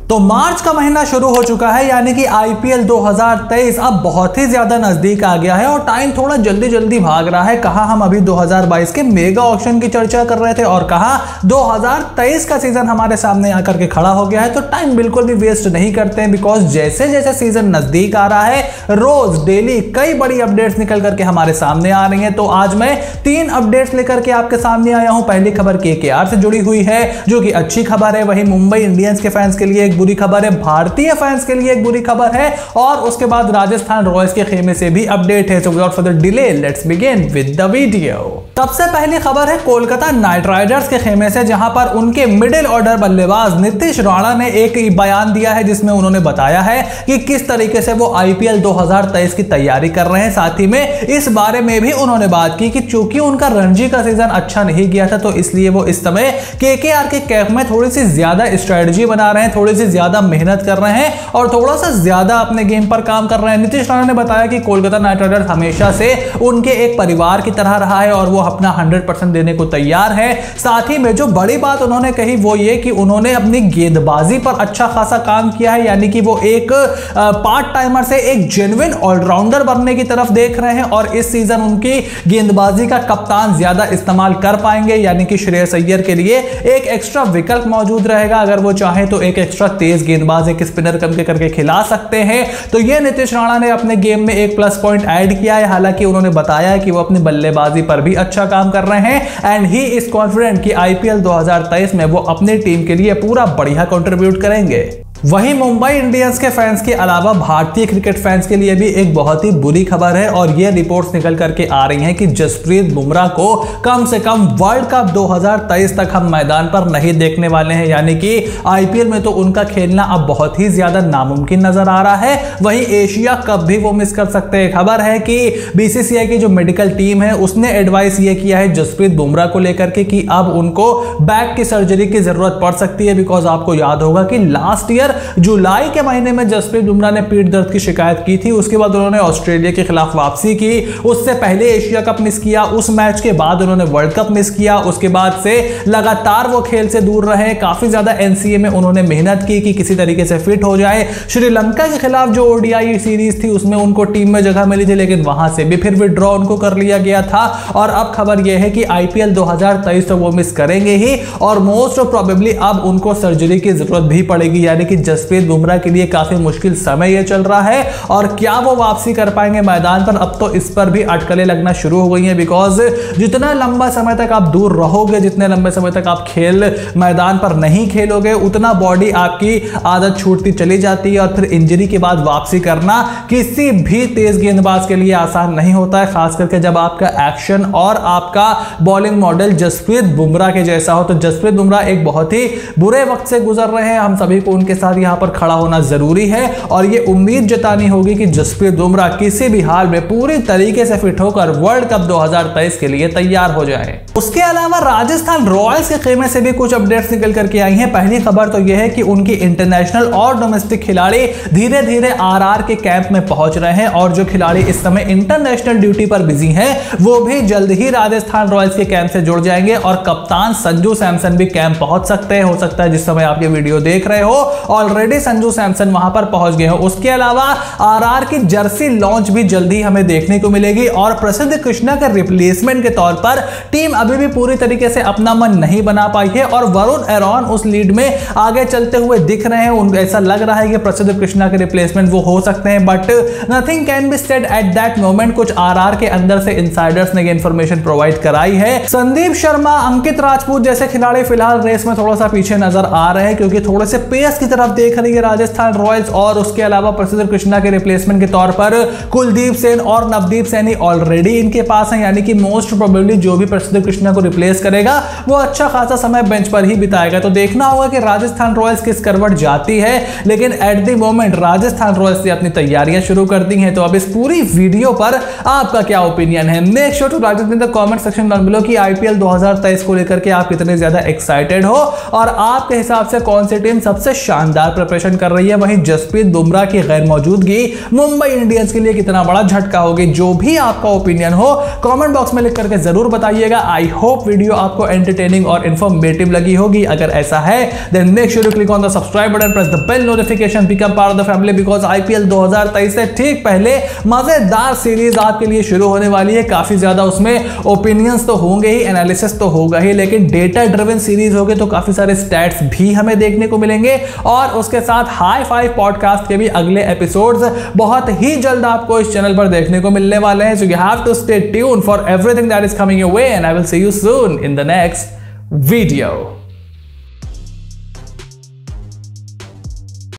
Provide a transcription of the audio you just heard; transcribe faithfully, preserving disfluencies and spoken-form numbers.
तो मार्च का महीना शुरू हो चुका है, यानी कि आईपीएल दो हज़ार तेईस अब बहुत ही ज्यादा नजदीक आ गया है और टाइम थोड़ा जल्दी जल्दी भाग रहा है। कहां हम अभी दो हज़ार बाईस के मेगा ऑक्शन की चर्चा कर रहे थे और कहां दो हज़ार तेईस का सीजन हमारे सामने आकर के खड़ा हो गया है। तो टाइम बिल्कुल भी वेस्ट नहीं करते हैं, बिकॉज जैसे जैसे सीजन नजदीक आ रहा है रोज डेली कई बड़ी अपडेट्स निकल करके हमारे सामने आ रही है। तो आज मैं तीन अपडेट्स लेकर के आपके सामने आया हूं। पहली खबर केकेआर से जुड़ी हुई है जो कि अच्छी खबर है, वहीं मुंबई इंडियंस के फैंस के लिए एक बुरी खबर है, भारतीय फैंस के लिए एक बुरी खबर है और उसके बाद राजस्थान रॉयल्स के खेमे से भी अपडेट है। So without further delay let's begin with the video. सबसे पहली खबर है कोलकाता नाइट राइडर्स के खेमे से, जहां पर उनके मिडिल ऑर्डर बल्लेबाज नीतीश राणा ने एक बयान दिया है जिसमें उन्होंने बताया है कि किस तरीके से वो आईपीएल दो हज़ार तेईस की तैयारी कर रहे हैं। साथ ही में इस बारे में भी उन्होंने बात की कि चूंकि उनका रणजी का सीजन अच्छा नहीं गया था तो इसलिए वो इस समय केकेआर के कैंप में थोड़ी सी ज्यादा स्ट्रेटजी बना रहे हैं, थोड़ी सी ज्यादा मेहनत कर रहे हैं और थोड़ा सा ज्यादा अपने गेम पर काम कर रहे हैं। नीतीश राणा ने बताया कि कोलकाता नाइट राइडर्स हमेशा से उनके एक परिवार की तरह रहा है और वो अपना हंड्रेड परसेंट देने को तैयार है। साथ ही में जो बड़ी बात उन्होंने कही वो ये कि उन्होंने अपनी गेंदबाजी पर अच्छा खासा काम किया है, यानी कि वो एक पार्ट टाइमर से एक जेन्युइन ऑलराउंडर बनने की तरफ देख रहे हैं और इस सीजन उनकी गेंदबाजी का कप्तान ज्यादा इस्तेमाल कर पाएंगे, यानी कि श्रेयस अय्यर के लिए एक एक्स्ट्रा विकल्प मौजूद रहेगा। अगर वो चाहे तो एक एक्स्ट्रा तेज गेंदबाज एक स्पिनर करके करके खिला सकते हैं। तो ये नीतीश राणा ने अपने गेम में एक प्लस पॉइंट ऐड किया है। हालांकि उन्होंने बताया है कि वो अपनी बल्लेबाजी पर भी अच्छा काम कर रहे हैं एंड ही इज कॉन्फिडेंट कि आईपीएल दो हज़ार तेईस में वो अपनी टीम के लिए पूरा बढ़िया कंट्रीब्यूट करेंगे। वहीं मुंबई इंडियंस के फैंस के अलावा भारतीय क्रिकेट फैंस के लिए भी एक बहुत ही बुरी खबर है और ये रिपोर्ट्स निकल करके आ रही हैं कि जसप्रीत बुमराह को कम से कम वर्ल्ड कप दो हज़ार तेईस तक हम मैदान पर नहीं देखने वाले हैं, यानी कि आईपीएल में तो उनका खेलना अब बहुत ही ज्यादा नामुमकिन नजर आ रहा है। वहीं एशिया कप भी वो मिस कर सकते हैं। खबर है कि बीसीसीआई की जो मेडिकल टीम है उसने एडवाइस ये किया है जसप्रीत बुमराह को लेकर के कि अब उनको बैक की सर्जरी की जरूरत पड़ सकती है, बिकॉज आपको याद होगा कि लास्ट ईयर जुलाई के महीने में जसप्रीत बुमराह ने पीठ दर्द की शिकायत की थी। उसके बाद उन्होंने ऑस्ट्रेलिया के खिलाफ वापसी की, उससे पहले एशिया कप मिस किया, उस मैच के बाद उन्होंने वर्ल्ड कप मिस किया, उसके बाद से लगातार वो खेल से दूर रहे। काफी ज्यादा एनसीए में उन्होंने मेहनत की कि किसी तरीके से फिट हो जाए। श्रीलंका के खिलाफ जो ओडीआई सीरीज थी उसमें उनको टीम में जगह मिली थी, लेकिन वहां से भी फिर विड्रॉ उनको कर लिया गया था और अब खबर यह है कि आईपीएल दो हज़ार तेईस तो वो मिस करेंगे ही और मोस्ट प्रोबेबली अब उनको सर्जरी की जरूरत भी पड़ेगी, यानी कि जसप्रीत बुमराह के लिए काफी मुश्किल समय यह चल रहा है और क्या वो वापसी कर पाएंगे मैदान पर, अब तो इस पर भी अटकलें लगना शुरू हो गई हैं। बिकॉज जितना लंबा समय तक आप दूर रहोगे, जितने लंबे समय तक आप खेल मैदान पर नहीं खेलोगे, उतना बॉडी आपकी आदत छूटती चली जाती है और फिर इंजरी के बाद वापसी करना किसी भी तेज गेंदबाज के लिए आसान नहीं होता है, खास करके जब आपका एक्शन और आपका बॉलिंग मॉडल जसप्रीत बुमराह के जैसा हो। तो जसप्रीत बुमराह एक बहुत ही बुरे वक्त से गुजर रहे हैं, हम सभी को उनके साथ यहां पर खड़ा होना जरूरी है और ये उम्मीद जतानी होगी कि जसप्रीत बुमराह किसी भी हाल में पूरी तरीके से फिट होकर वर्ल्ड कप दो हज़ार तेईस के लिए तैयार हो जाएं। उसके अलावा राजस्थान रॉयल्स के खेमे से भी कुछ अपडेट्स निकल करके आई हैं। पहली खबर तो यह है कि उनकी इंटरनेशनल और डोमेस्टिक खिलाड़ी धीरे धीरे आरआर के कैंप में पहुंच रहे हैं और जो खिलाड़ी इस समय इंटरनेशनल ड्यूटी पर बिजी हैं वो भी जल्द ही राजस्थान रॉयल्स के कैंप से जुड़ जाएंगे और कप्तान संजू सैमसन भी कैंप पहुंच सकते हैं। हो सकता है जिस समय आप ये वीडियो देख रहे हो ऑलरेडी संजू सैमसन वहां पर पहुंच गए हो। उसके अलावा आरआर की जर्सी लॉन्च भी जल्दी हमें देखने को मिलेगी और प्रसिद्ध कृष्णा के रिप्लेसमेंट के तौर पर टीम अभी भी पूरी तरीके से अपना मन नहीं बना पाई है और वरुण एरॉन उस लीड में आगे चलते हुए दिख रहे हैं। उनको ऐसा लग रहा है कि प्रसिद्ध कृष्णा के रिप्लेसमेंट वो हो सकते हैं, but nothing can be said at that moment. कुछ आरआर के अंदर से इनसाइडर्स ने इंफॉर्मेशन प्रोवाइड कराई है। संदीप शर्मा, अंकित राजपूत जैसे खिलाड़ी फिलहाल रेस में थोड़ा सा पीछे नजर आ रहे हैं क्योंकि थोड़े से पेस की तरफ देख रही है राजस्थान रॉयल्स और उसके अलावा प्रसिद्ध कृष्णा के रिप्लेसमेंट के तौर पर कुलदीप सेन और नवदीप सैनी ऑलरेडी इनके पास हैं, यानी कि मोस्ट प्रोबेबली जो भी प्रसिद्ध कृष्णा को रिप्लेस करेगा वो अच्छा खासा समय बेंच पर ही बिताएगा। तो देखना होगा कि राजस्थान रॉयल्स किस करवट जाती है, लेकिन at the moment Rajasthan Royals ने अपनी तैयारियां शुरू कर दी हैं। तो अब इस पूरी वीडियो पर आपका क्या ओपिनियन है? Make sure to write in the comment section down below कि आईपीएल दो हज़ार तेईस को लेकर के आप कितने ज्यादा एक्साइटेड हो और आपके हिसाब से कौन सी टीम सबसे शानदार प्रिपरेशन कर रही है। वहीं जसप्रीत बुमराह की गैर मौजूदगी मुंबई इंडियंस के लिए कितना बड़ा झटका होगी। जो भी आपका ओपिनियन हो कमेंट बॉक्स में लिख करके जरूर बताइएगा। आई होप वीडियो आपको एंटरटेनिंग और इंफॉर्मेटिव लगी होगी। अगर ऐसा है then make sure to click on the subscribe button, press the bell notification, become part of the family because IPL दो हज़ार तेईस से ठीक पहले मजेदार सीरीज आपके लिए शुरू होने वाली है। काफी ज्यादा उसमें ओपिनियंस तो होंगे ही, एनालिसिस तो होगा ही, लेकिन डेटा ड्रिवन सीरीज होगी तो काफी सारे स्टैट्स भी हमें देखने को मिलेंगे और उसके साथ हाई फाइव पॉडकास्ट के भी अगले एपिसोड्स बहुत ही जल्द आपको इस चैनल पर देखने को मिलने वाले हैं। So you have to stay tuned for everything that is coming your way and I will see you soon in the next video.